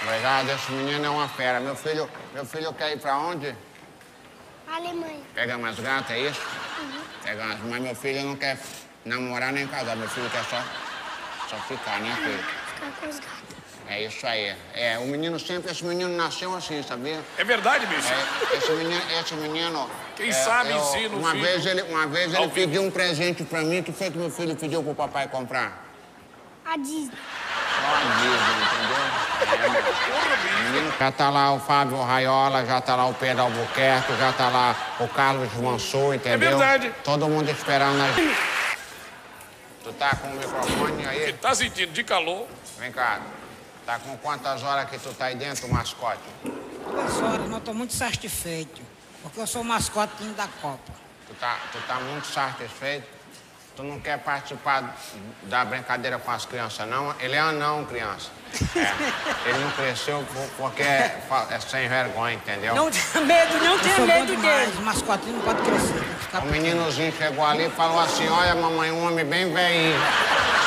Obrigado, esse menino é uma fera. Meu filho quer ir pra onde? Alemanha. Pega umas gatas, é isso? Uhum. Pega umas... Mas meu filho não quer namorar nem casar. Meu filho quer só ficar, né, filho? Ficar com os gatos. É isso aí. É, o menino sempre... Esse menino nasceu assim, sabia? É verdade, bicho? Esse menino... Quem sabe ensina o uma filho. Uma vez ele pediu um presente pra mim. O que foi que meu filho pediu pro papai comprar? A Disney. Só a Disney, entendeu? Já tá lá o Fábio Raiola, já tá lá o Pedro Albuquerque, já tá lá o Carlos Mansur, entendeu? É verdade. Todo mundo esperando a... Tu tá com o microfone aí? Tá sentindo de calor? Vem cá. Tá com quantas horas que tu tá aí dentro, mascote? 2 horas, mas tô muito satisfeito. Porque eu sou o mascotinho da Copa. Tu tá muito satisfeito? Tu não quer participar da brincadeira com as crianças, não? Ele é anão, criança. É. Ele não cresceu porque é sem vergonha, entendeu? Não tenha medo, não tenha medo dele. O mascotinho não pode crescer. Tem que ficar O meninozinho chegou ali e falou assim, olha, mamãe, um homem bem velhinho.